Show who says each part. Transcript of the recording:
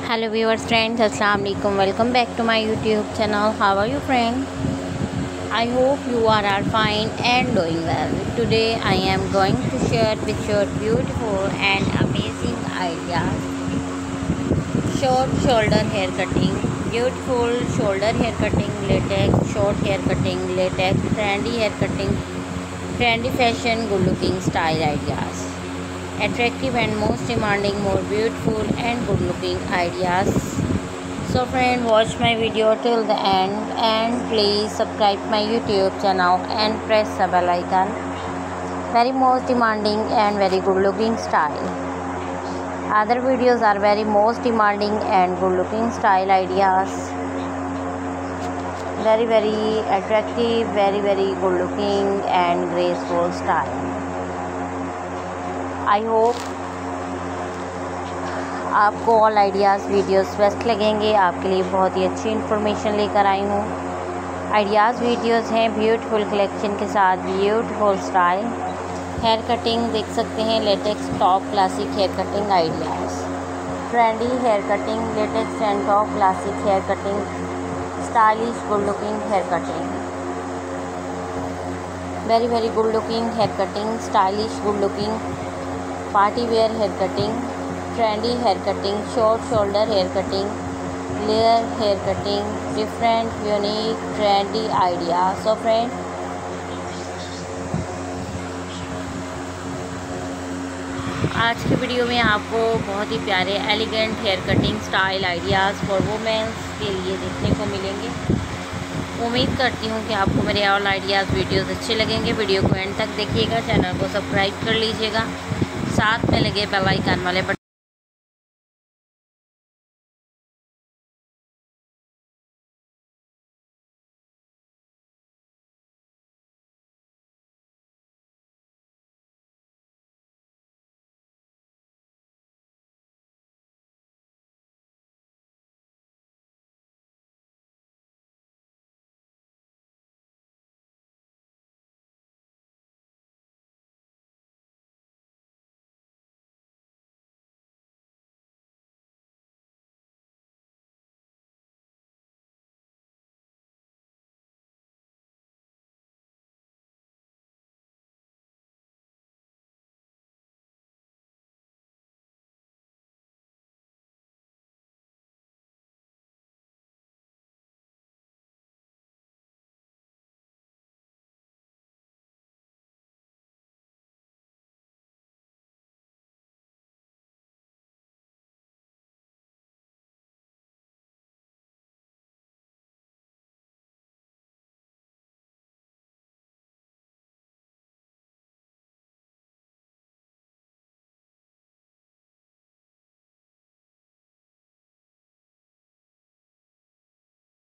Speaker 1: Hello viewers, friends, assalamu alaikum. Welcome back to my YouTube channel. How are you, friend? I hope you are all fine and doing well. Today I am going to share with you beautiful and amazing ideas. Short shoulder hair cutting, beautiful shoulder hair cutting, latex short hair cutting, latex trendy hair cutting, trendy fashion, good looking style ideas. Attractive and most demanding, more beautiful and good looking ideas. So friend, watch my video till the end and please subscribe my YouTube channel and press the bell icon. Very most demanding and very good looking style. Other videos are very most demanding and good looking style ideas. Very attractive, very good looking and graceful style. I hope आपको all ideas videos best लगेंगे। आपके लिए बहुत ही अच्छी information लेकर आई हूँ। Ideas videos हैं ब्यूटीफुल कलेक्शन के साथ, ब्यूटीफुल स्टाइल हेयर कटिंग देख सकते हैं। Latest top classic hair cutting ideas, trendy hair cutting, latest and top classic hair cutting, stylish good looking hair cutting, very good looking hair cutting, stylish good looking party wear hair cutting, trendy hair cutting, short shoulder hair cutting, layer hair cutting, different unique trendy idea. So friend, आज के video में आपको बहुत ही प्यारे elegant hair cutting style ideas for womens के लिए देखने को मिलेंगे। उम्मीद करती हूँ कि आपको मेरे ऑल आइडियाज़ वीडियोस अच्छे लगेंगे। वीडियो को एंड तक देखिएगा, चैनल को सब्सक्राइब कर लीजिएगा, साथ में लगे बेल आइकन वाले बटन